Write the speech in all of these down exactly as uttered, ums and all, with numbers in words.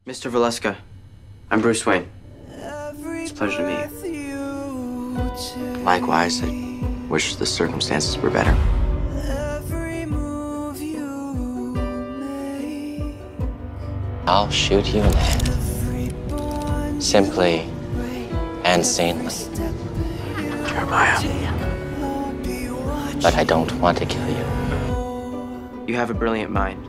Mister Valeska, I'm Bruce Wayne. It's a pleasure to meet you. Likewise, I wish the circumstances were better. I'll shoot you in the head. Simply and sanely. Jeremiah. But I don't want to kill you. You have a brilliant mind.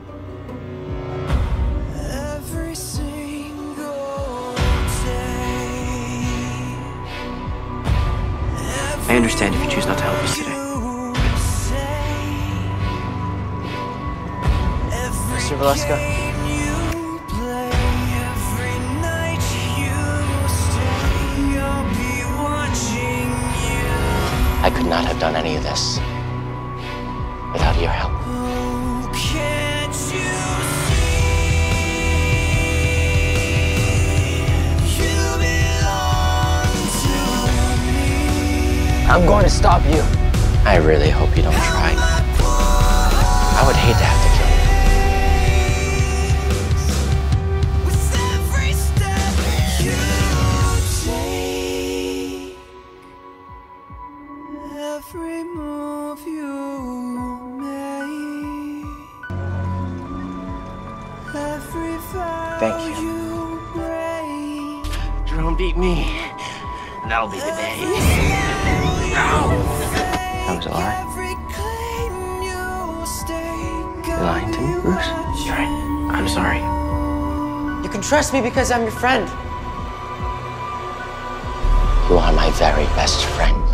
I understand if you choose not to help us today. Mister Valeska? I could not have done any of this without your help. I'm going to stop you. I really hope you don't try. I would hate to have to kill you. Every move you make, every vow Thank you. you break. Jerome beat me. That'll be the day. That was a lie. You're lying to me, Bruce? You're right. I'm sorry. You can trust me because I'm your friend. You are my very best friend.